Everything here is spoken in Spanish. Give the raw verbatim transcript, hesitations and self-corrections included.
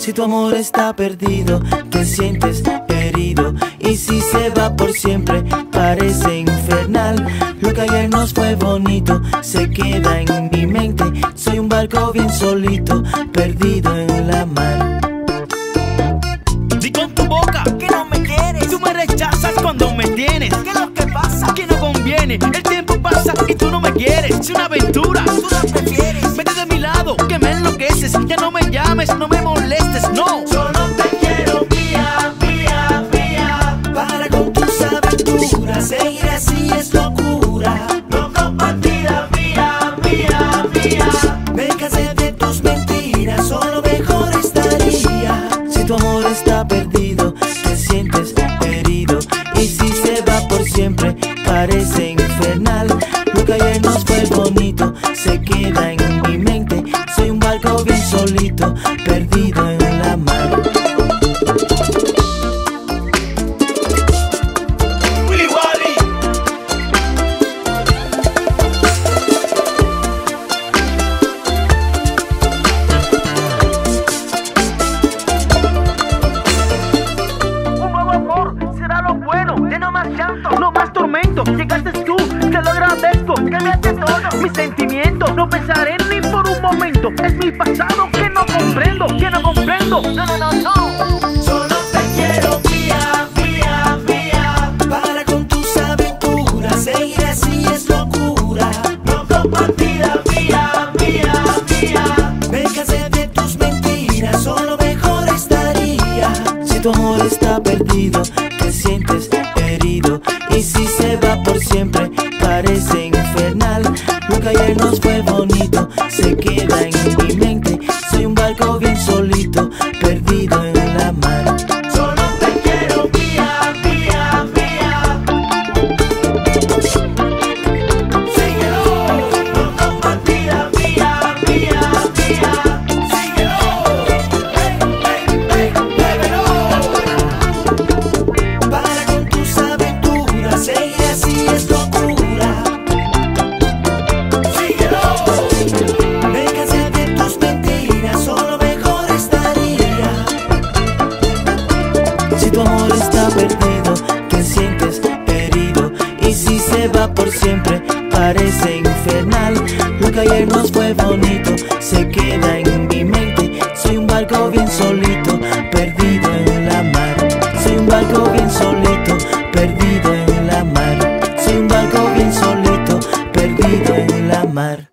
Si tu amor está perdido, te sientes herido. Y si se va por siempre, parece infernal. Lo que ayer nos fue bonito se queda en mi mente. Soy un barco bien solito, perdido en la mar. Di con tu boca que no me quieres. tú me rechazas cuando me tienes. ¿Qué es lo que pasa? Que no conviene, el tiempo pasa y tú no me quieres. Es una aventura, Tú la prefieres. vete de mi lado, que me enloqueces. Ya no me llames, no me molestes, no. Solo te quiero mía, mía, mía. Para con tus aventuras, seguir así es locura. No compartida mía, mía, mía. Me cansé de tus mentiras, solo mejor estaría. Si tu amor está perdido, te sientes herido. Y si se va por siempre, parece infernal. Lo que ayer nos fue bonito se queda en mi mente. Soy un barco bien solito, perdido en la mar. Willy Wally. Un nuevo amor será lo bueno. Ya no más llanto, no más tormento. Llegaste tú, te lo agradezco. Cambiaste todo mis sentimientos. No pensaré ni por un momento. Es mi pasado que no comprendo, que no comprendo. No, no, no, no. Solo te quiero mía, mía, mía. Para con tus aventuras, seguir así es locura. No compartida mía, mía, mía. Me cansé de tus mentiras, solo mejor estaría. Si tu amor está perdido, te sientes herido. Y si se va por siempre, parece infernal. Lo que ayer nos fue bonito se queda en mi mente. Soy un barco bien solito, perdido en la mar. Solo te quiero mía, mía, mía. Síguelo, no compartida mía, mía, mía. Síguelo, ven, ven, ven, bébelo. Para con tus aventuras, seguir así es locura. Síguelo, me cansé de tus mentiras, solo mejor estaría. Si tu amor está perdido, te sientes herido. Y si se va por siempre, parece infernal. Lo que ayer nos fue bonito se queda en mi mente. Soy un barco bien solito, perdido en la mar. Soy un barco bien solito, perdido en la mar. Soy un barco bien solito, perdido en la mar.